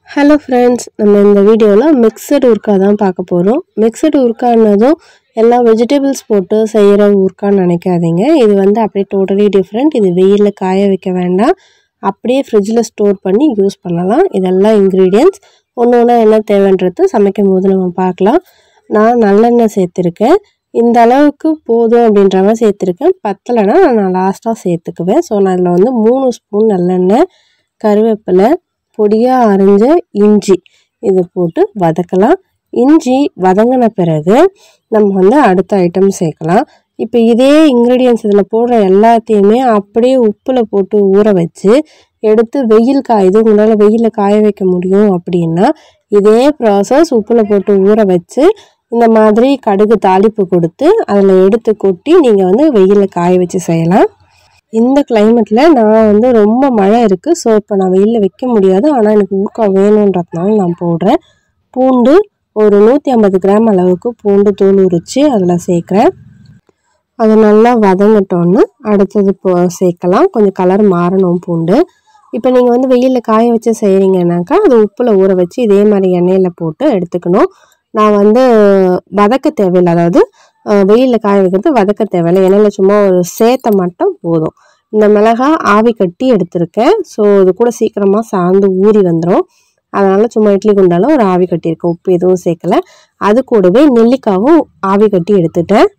Hello friends, நம்ம இந்த வீடியோல மிக்ஸ்டு ஊர்கா தான் பார்க்க போறோம். மிக்ஸ்டு ஊர்கானதும் எல்லா வெஜிடபிள்ஸ் போட்டு செய்யற ஊர்கான்னு நினைக்காதீங்க. இது வந்து அப்படியே டோட்டலி டிஃபரண்ட். இது வெயில்ல காய வைக்க வேண்டாம். அப்படியே ஃப்ரிட்ஜ்ல ஸ்டோர் பண்ணி யூஸ் பண்ணலாம். இதெல்லாம் இன்கிரிடியன்ட்ஸ். ஒவ்வொன்றா என்ன தேவைன்றது சமைக்கும்போது நம்ம பார்க்கலாம். நான் நல்லெண்ணெய் சேர்த்துருக்கேன். இந்த அளவுக்கு போதும் அப்படின்ற மாதிரி சேர்த்துருக்கேன். பத்தலைன்னா நான் லாஸ்ட்டாக சேர்த்துக்குவேன். ஸோ நான் இதில் வந்து 3 ஸ்பூன் நல்லெண்ணெய், கருவேப்பிலை, பொடியாக அரைஞ்ச இஞ்சி இதை போட்டு வதக்கலாம். இஞ்சி வதங்கின பிறகு நம்ம வந்து அடுத்த ஐட்டம் சேர்க்கலாம். இப்போ இதே இன்க்ரீடியன்ஸ் இதில் போடுற எல்லாத்தையுமே அப்படியே உப்பில் போட்டு ஊற வச்சு எடுத்து வெயில் காயுது, உங்களால் வெயிலில் காய வைக்க முடியும் அப்படின்னா இதே ப்ராசஸ் உப்பில் போட்டு ஊற வச்சு இந்த மாதிரி கடுகு தாளிப்பு கொடுத்து அதில் எடுத்து கொட்டி நீங்கள் வந்து வெயிலில் காய வச்சு செய்யலாம். இந்த கிளைமேட்டில் நான் வந்து ரொம்ப மழை இருக்குது. ஸோ இப்போ நான் வெயிலில் வைக்க முடியாது. ஆனால் எனக்கு ஊறுகாய் வேணுன்றதுனால நான் போடுறேன். பூண்டு ஒரு 150 கிராம் அளவுக்கு பூண்டு தூள் உரித்து அதில் சேர்க்குறேன். அது நல்லா வதங்கட்டோன்னு அடுத்தது சேர்க்கலாம். கொஞ்சம் கலர் மாறணும் பூண்டு. இப்போ நீங்கள் வந்து வெயிலில் காய வச்சு செய்கிறீங்கன்னாக்கா அது உப்பில் ஊற வச்சு இதே மாதிரி எண்ணெயில் போட்டு எடுத்துக்கணும். நான் வந்து வதக்க தேவையில்லை, அதாவது வெயிலில் காய வைக்கிறது வதக்க தேவையில்லை. எண்ணெயில் சும்மா ஒரு சேர்த்த மட்டும் போதும். இந்த மிளகாய் ஆவி கட்டி எடுத்திருக்கேன். ஸோ இது கூட சீக்கிரமாக சார்ந்து ஊறி வந்துடும். அதனால் சும்மா இட்லி குண்டால ஒரு ஆவி கட்டியிருக்கேன். உப்பு எதுவும் சேர்க்கலை. அது கூடவே நெல்லிக்காவும் ஆவி கட்டி எடுத்துட்டேன்.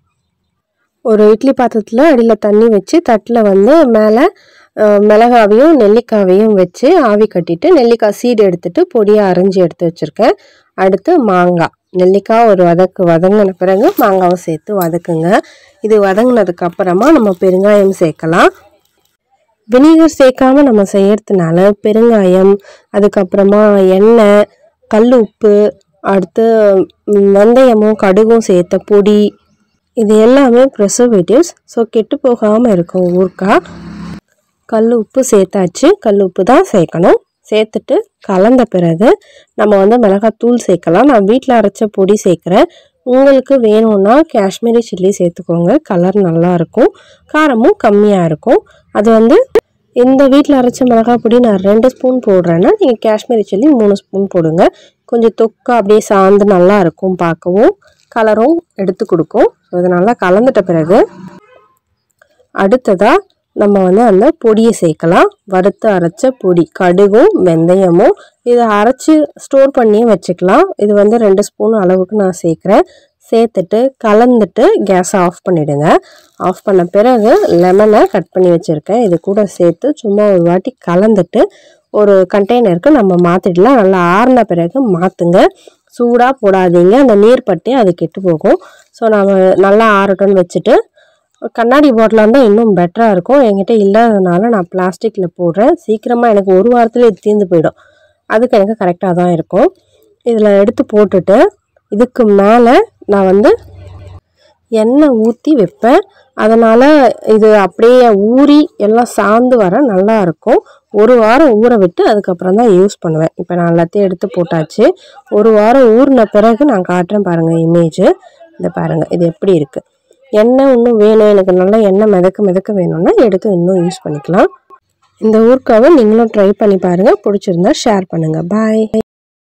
ஒரு இட்லி பாத்திரத்தில் அடியில் தண்ணி வச்சு தட்டில் வந்து மேலே மிளகாவையும் நெல்லிக்காவையும் வச்சு ஆவி கட்டிட்டு நெல்லிக்காய் சீடு எடுத்துட்டு பொடியாக அரைஞ்சி எடுத்து வச்சுருக்கேன். அடுத்து மாங்காய், நெல்லிக்காய் ஒரு வதங்கின பிறகு மாங்காவை சேர்த்து வதக்குங்க. இது வதங்கினதுக்கு அப்புறமா நம்ம பெருங்காயம் சேர்க்கலாம். வினிகர் சேர்க்காம நம்ம செய்யறதுனால பெருங்காயம், அதுக்கப்புறமா எண்ணெய், கல் உப்பு, அடுத்து வெந்தயமும் கடுகும் சேர்த்த பொடி, இது எல்லாமே ப்ரிசர்வேட்டிவ்ஸ். ஸோ கெட்டு போகாமல் இருக்கும் ஊறுகாய். கல் உப்பு சேர்த்தாச்சு. கல் உப்பு தான் சேர்க்கணும். சேர்த்துட்டு கலந்த பிறகு நம்ம வந்து மிளகாத்தூள் சேர்க்கலாம். நான் வீட்டில் அரைச்ச பொடி சேர்க்குறேன். உங்களுக்கு வேணும்னா காஷ்மீரி சில்லி சேர்த்துக்கோங்க. கலர் நல்லாயிருக்கும், காரமும் கம்மியாக இருக்கும். அது வந்து இந்த வீட்டில் அரைச்ச மிளகாய் பொடி நான் 2 ஸ்பூன் போடுறேன்னா நீங்கள் காஷ்மீரி சில்லி 3 ஸ்பூன் போடுங்க. கொஞ்சம் தொக்கா அப்படியே சாந்து நல்லாயிருக்கும், பார்க்கவும் கலரும் எடுத்து கொடுக்கும். ஸோ இது நல்லா கலந்துட்ட பிறகு அடுத்ததாக நம்ம வந்து அந்த பொடியை சேர்க்கலாம். வறுத்து அரைச்ச பொடி, கடுகும் வெந்தயமும். இதை அரைச்சி ஸ்டோர் பண்ணி வச்சுக்கலாம். இது வந்து 2 ஸ்பூன் அளவுக்கு நான் சேர்க்குறேன். சேர்த்துட்டு கலந்துட்டு கேஸை ஆஃப் பண்ணிவிடுங்க. ஆஃப் பண்ண பிறகு லெமனை கட் பண்ணி வச்சுருக்கேன். இது கூட சேர்த்து சும்மா ஒரு வாட்டி கலந்துட்டு ஒரு கண்டெய்னருக்கு நம்ம மாற்றிடலாம். நல்லா ஆறின பிறகு மாற்றுங்க. சூடாக போடாதீங்க, அந்த நீர் பட்டு அது கெட்டு போகும். ஸோ நம்ம நல்லா ஆறட்டும்னு வச்சுட்டு கண்ணாடி பாட்டிலாக இருந்தால் இன்னும் பெட்டராக இருக்கும். என்கிட்ட இல்லாததுனால நான் பிளாஸ்டிக்கில் போடுறேன். சீக்கிரமாக எனக்கு ஒரு வாரத்தில் இது தீர்ந்து போயிடும். அதுக்கு எனக்கு கரெக்டாக தான் இருக்கும். இதில் எடுத்து போட்டுட்டு இதுக்கு மேலே நான் வந்து எண்ணெய் ஊற்றி வைப்பேன். அதனால் இது அப்படியே ஊறி எல்லாம் சார்ந்து வர நல்லாயிருக்கும். ஒரு வாரம் ஊற விட்டு அதுக்கப்புறம் தான் யூஸ் பண்ணுவேன். இப்போ நான் எல்லாத்தையும் எடுத்து போட்டாச்சு. ஒரு வாரம் ஊறின பிறகு நான் காட்டுறேன் பாருங்கள் இமேஜு. இதை பாருங்கள், இது எப்படி இருக்குது. எண்ணெய் இன்னும் வேணும், எனக்கு நல்லா எண்ணெய் மிதக்க வேணும்னா எடுத்து இன்னும் யூஸ் பண்ணிக்கலாம். இந்த ஊறுகாவை நீங்களும் ட்ரை பண்ணி பாருங்கள். பிடிச்சிருந்தா ஷேர் பண்ணுங்கள். பாய்.